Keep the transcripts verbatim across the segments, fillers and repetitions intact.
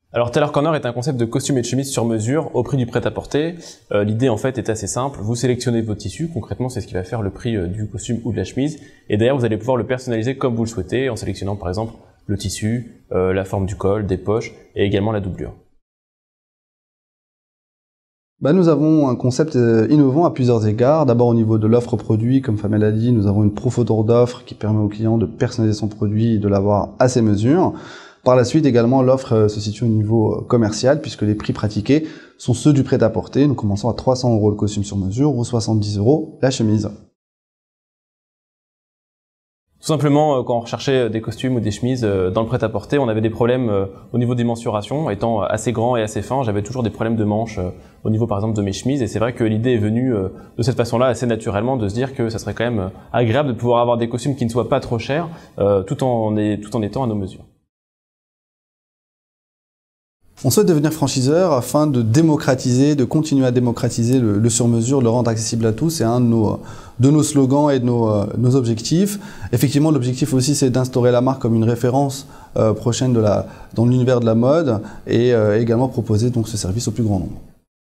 Alors Tailor Corner est un concept de costume et de chemise sur mesure au prix du prêt-à-porter. Euh, L'idée en fait est assez simple, vous sélectionnez votre tissu, concrètement c'est ce qui va faire le prix euh, du costume ou de la chemise, et derrière vous allez pouvoir le personnaliser comme vous le souhaitez en sélectionnant par exemple le tissu, euh, la forme du col, des poches et également la doublure. Bah, nous avons un concept innovant à plusieurs égards. D'abord au niveau de l'offre produit, comme Famel a dit, nous avons une profondeur d'offre qui permet au client de personnaliser son produit et de l'avoir à ses mesures. Par la suite également, l'offre se situe au niveau commercial puisque les prix pratiqués sont ceux du prêt-à-porter. Nous commençons à trois cents euros le costume sur mesure ou soixante-dix euros la chemise. Tout simplement, quand on recherchait des costumes ou des chemises dans le prêt-à-porter, on avait des problèmes au niveau des mensurations. Étant assez grand et assez fin, j'avais toujours des problèmes de manches au niveau par exemple de mes chemises. Et c'est vrai que l'idée est venue de cette façon-là assez naturellement de se dire que ça serait quand même agréable de pouvoir avoir des costumes qui ne soient pas trop chers tout en, tout en étant à nos mesures. On souhaite devenir franchiseur afin de démocratiser, de continuer à démocratiser le, le sur-mesure, le rendre accessible à tous. C'est un de nos, de nos slogans et de nos, nos objectifs. Effectivement, l'objectif aussi, c'est d'instaurer la marque comme une référence euh, prochaine de la, dans l'univers de la mode et euh, également proposer donc ce service au plus grand nombre.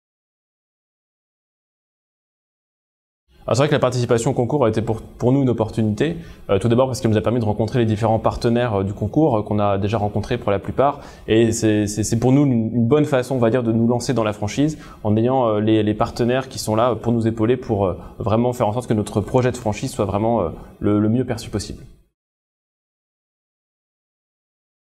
C'est vrai que la participation au concours a été pour, pour nous une opportunité, euh, tout d'abord parce qu'elle nous a permis de rencontrer les différents partenaires euh, du concours euh, qu'on a déjà rencontrés pour la plupart, et c'est pour nous une, une bonne façon, on va dire, de nous lancer dans la franchise en ayant euh, les, les partenaires qui sont là pour nous épauler pour euh, vraiment faire en sorte que notre projet de franchise soit vraiment euh, le, le mieux perçu possible.